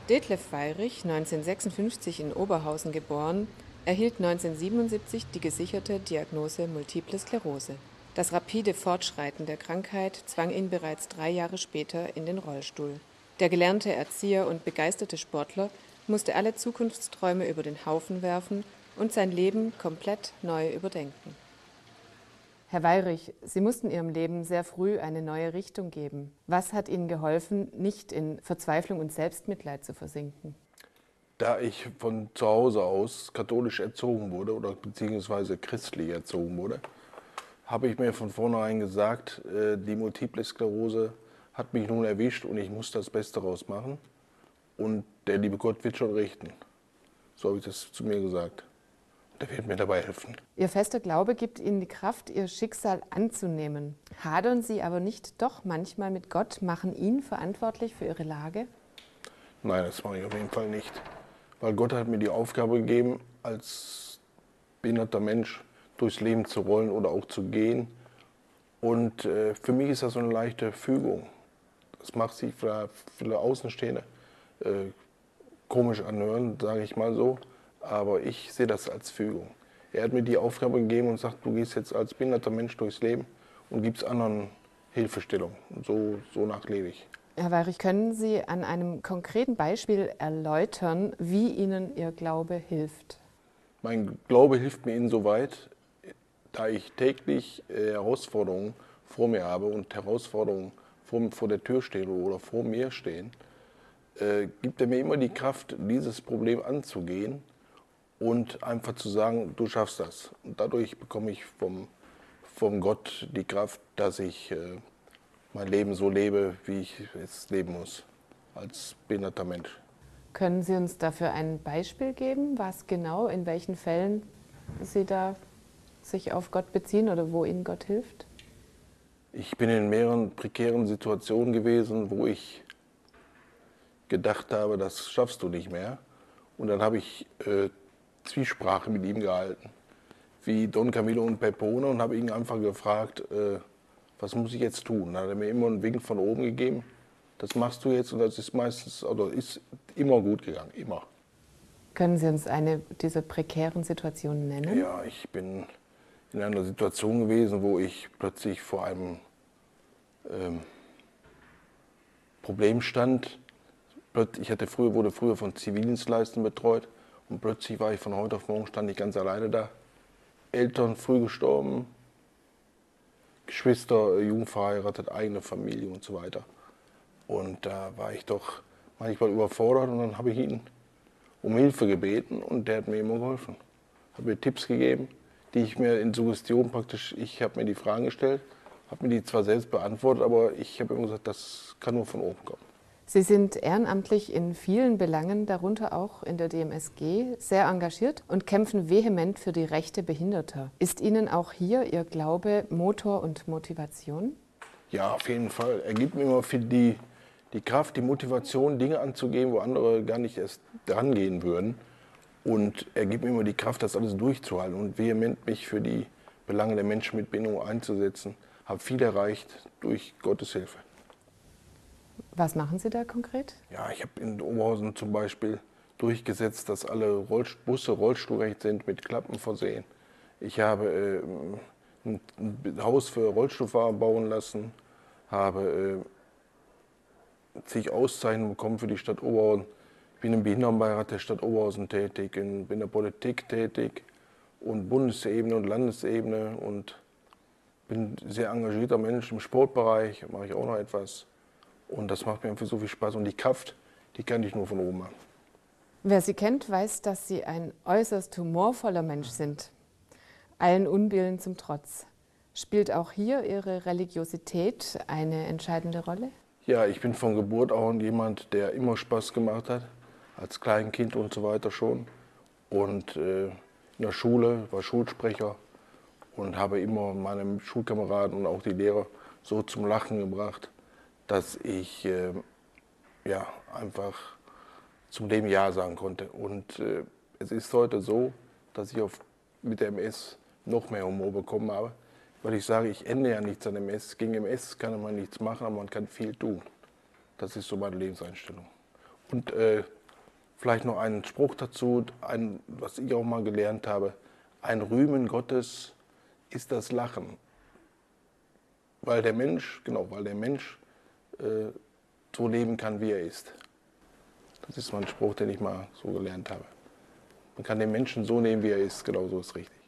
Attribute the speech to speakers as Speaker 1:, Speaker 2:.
Speaker 1: Detlef Weyrich, 1956 in Oberhausen geboren, erhielt 1977 die gesicherte Diagnose Multiple Sklerose. Das rapide Fortschreiten der Krankheit zwang ihn bereits 3 Jahre später in den Rollstuhl. Der gelernte Erzieher und begeisterte Sportler musste alle Zukunftsträume über den Haufen werfen und sein Leben komplett neu überdenken. Herr Weyrich, Sie mussten Ihrem Leben sehr früh eine neue Richtung geben. Was hat Ihnen geholfen, nicht in Verzweiflung und Selbstmitleid zu versinken?
Speaker 2: Da ich von zu Hause aus katholisch erzogen wurde oder beziehungsweise christlich erzogen wurde, habe ich mir von vornherein gesagt, die Multiple Sklerose hat mich nun erwischt und ich muss das Beste daraus machen. Und der liebe Gott wird schon richten. So habe ich das zu mir gesagt. Der wird mir dabei helfen.
Speaker 1: Ihr fester Glaube gibt Ihnen die Kraft, Ihr Schicksal anzunehmen. Hadern Sie aber nicht doch manchmal mit Gott, machen ihn verantwortlich für Ihre Lage?
Speaker 2: Nein, das mache ich auf jeden Fall nicht. Weil Gott hat mir die Aufgabe gegeben, als behinderter Mensch durchs Leben zu rollen oder auch zu gehen. Und für mich ist das so eine leichte Fügung. Das macht sich für viele Außenstehende komisch anhören, sage ich mal so. Aber ich sehe das als Fügung. Er hat mir die Aufgabe gegeben und sagt, du gehst jetzt als behinderter Mensch durchs Leben und gibst anderen Hilfestellung. Und so lebe ich.
Speaker 1: Herr Weyrich, können Sie an einem konkreten Beispiel erläutern, wie Ihnen Ihr Glaube hilft?
Speaker 2: Mein Glaube hilft mir insoweit, da ich täglich Herausforderungen vor mir habe und Herausforderungen vor der Tür stehen oder vor mir stehen, gibt er mir immer die Kraft, dieses Problem anzugehen und einfach zu sagen, du schaffst das. Und dadurch bekomme ich vom Gott die Kraft, dass ich mein Leben so lebe, wie ich es leben muss, als behinderter Mensch.
Speaker 1: Können Sie uns dafür ein Beispiel geben, was genau, in welchen Fällen Sie da sich auf Gott beziehen oder wo Ihnen Gott hilft?
Speaker 2: Ich bin in mehreren prekären Situationen gewesen, wo ich gedacht habe, das schaffst du nicht mehr. Und dann habe ich Zwiesprache mit ihm gehalten, wie Don Camillo und Peppone, und habe ihn einfach gefragt, was muss ich jetzt tun? Dann hat er mir immer einen Wink von oben gegeben, das machst du jetzt, und das ist meistens, oder ist immer gut gegangen, immer.
Speaker 1: Können Sie uns eine dieser prekären Situationen nennen?
Speaker 2: Ja, ich bin in einer Situation gewesen, wo ich plötzlich vor einem Problem stand. Ich wurde früher von Zivildienstleistern betreut und plötzlich war ich von heute auf morgen, stand ich ganz alleine da. Eltern früh gestorben, Geschwister, jung verheiratet, eigene Familie und so weiter. Und da war ich doch manchmal überfordert, und dann habe ich ihn um Hilfe gebeten und der hat mir immer geholfen. Hat mir Tipps gegeben, die ich mir in Suggestion praktisch, ich habe mir die Fragen gestellt, habe mir die zwar selbst beantwortet, aber ich habe immer gesagt, das kann nur von oben kommen.
Speaker 1: Sie sind ehrenamtlich in vielen Belangen, darunter auch in der DMSG, sehr engagiert und kämpfen vehement für die Rechte Behinderter. Ist Ihnen auch hier Ihr Glaube Motor und Motivation?
Speaker 2: Ja, auf jeden Fall. Er gibt mir immer die Kraft, die Motivation, Dinge anzugehen, wo andere gar nicht erst dran gehen würden. Und er gibt mir immer die Kraft, das alles durchzuhalten und vehement mich für die Belange der Menschen mit Behinderung einzusetzen. Habe viel erreicht durch Gottes Hilfe.
Speaker 1: Was machen Sie da konkret?
Speaker 2: Ja, ich habe in Oberhausen zum Beispiel durchgesetzt, dass alle Busse rollstuhlrecht sind, mit Klappen versehen. Ich habe ein Haus für Rollstuhlfahrer bauen lassen, habe zig Auszeichnungen bekommen für die Stadt Oberhausen. Ich bin im Behindertenbeirat der Stadt Oberhausen tätig, bin in der Politik tätig und Bundesebene und Landesebene und bin ein sehr engagierter Mensch im Sportbereich, mache ich auch noch etwas. Und das macht mir einfach so viel Spaß. Und die Kraft, die kann ich nur von oben haben.
Speaker 1: Wer Sie kennt, weiß, dass Sie ein äußerst humorvoller Mensch sind. Allen Unbillen zum Trotz. Spielt auch hier Ihre Religiosität eine entscheidende Rolle?
Speaker 2: Ja, ich bin von Geburt an jemand, der immer Spaß gemacht hat. Als Kleinkind und so weiter schon. Und in der Schule war Schulsprecher und habe immer meine Schulkameraden und auch die Lehrer so zum Lachen gebracht, dass ich ja, einfach zum Leben Ja sagen konnte. Und es ist heute so, dass ich mit der MS noch mehr Humor bekommen habe, weil ich sage, ich ende ja nichts an MS. Gegen MS kann man nichts machen, aber man kann viel tun. Das ist so meine Lebenseinstellung. Und Vielleicht noch einen Spruch dazu, was ich auch mal gelernt habe. Ein Rühmen Gottes ist das Lachen. Weil der Mensch so leben kann, wie er ist. Das ist mal ein Spruch, den ich mal so gelernt habe. Man kann den Menschen so nehmen, wie er ist, genau so ist richtig.